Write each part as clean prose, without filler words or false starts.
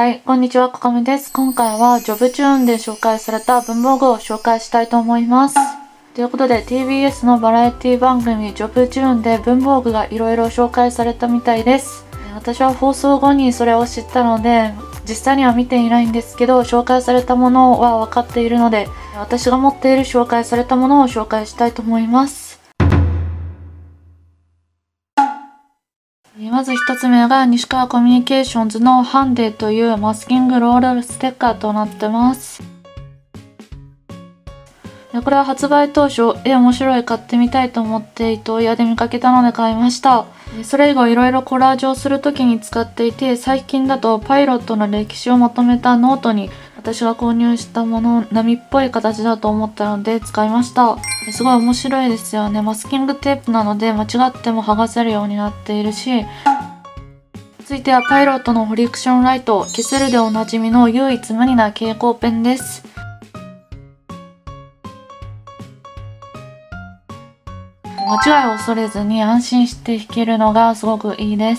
はい、こんにちは、こかめです。今回はジョブチューンで紹介された文房具を紹介したいと思います。ということで TBS のバラエティ番組ジョブチューンで文房具がいろいろ紹介されたみたいです。私は放送後にそれを知ったので、実際には見ていないんですけど、紹介されたものは分かっているので、私が持っている紹介されたものを紹介したいと思います。まず一つ目が西川コミュニケーションズのハンデというマスキングロールステッカーとなってます。これは発売当初、面白い買ってみたいと思って伊東屋で見かけたので買いました。それ以後いろいろコラージュをするときに使っていて、最近だとパイロットの歴史をまとめたノートに私が購入したもの並っぽい形だと思ったので使いました。すごい面白いですよね。マスキングテープなので間違っても剥がせるようになっているし、続いてはパイロットのフリクションライト、消せるでおなじみの唯一無二な蛍光ペンです。間違いを恐れずに安心して弾けるのがすごくいいです。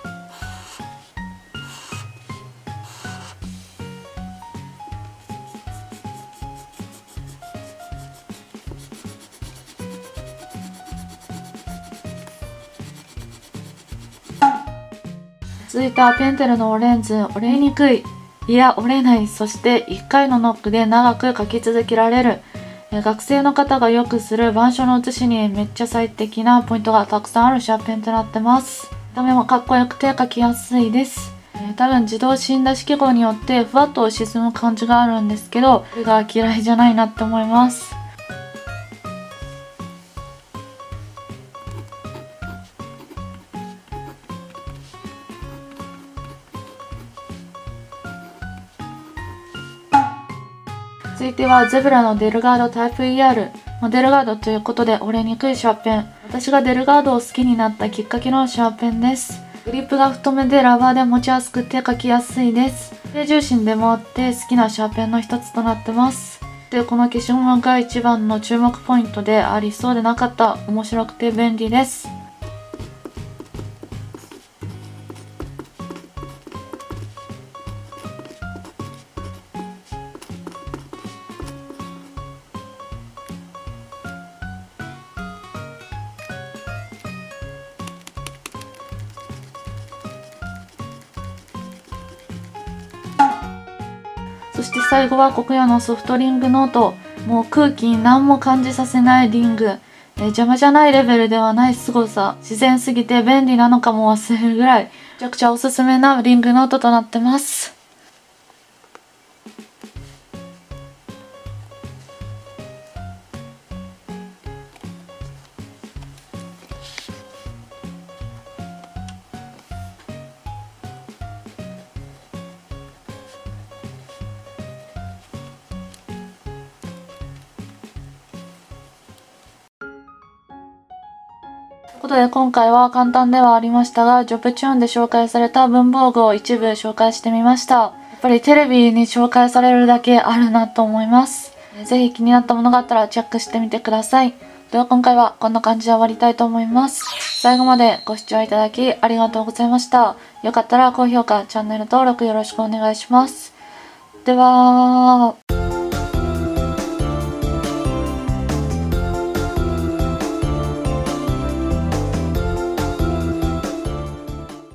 続いてはペンテルのレンズ、折れにくい、いや折れない、そして1回のノックで長く書き続けられる。学生の方がよくする板書の写しにめっちゃ最適なポイントがたくさんあるシャーペンとなってます。見た目もかっこよくて書きやすいです。多分自動芯出し記号によってふわっと沈む感じがあるんですけど、これが嫌いじゃないなって思います。続いてはゼブラのデルガードタイプ ER。デルガードということで折れにくいシャーペン。私がデルガードを好きになったきっかけのシャーペンです。グリップが太めでラバーで持ちやすくて書きやすいです。低重心でもあって好きなシャーペンの一つとなってます。で、この消しゴムが一番の注目ポイントでありそうでなかった。面白くて便利です。そして最後はコクヨのソフトリングノート。もう空気に何も感じさせないリング。邪魔じゃないレベルではない凄さ。自然すぎて便利なのかも忘れるぐらい。めちゃくちゃおすすめなリングノートとなってます。ということで今回は簡単ではありましたが、ジョブチューンで紹介された文房具を一部紹介してみました。やっぱりテレビに紹介されるだけあるなと思います。ぜひ気になったものがあったらチェックしてみてください。では今回はこんな感じで終わりたいと思います。最後までご視聴いただきありがとうございました。よかったら高評価、チャンネル登録よろしくお願いします。では。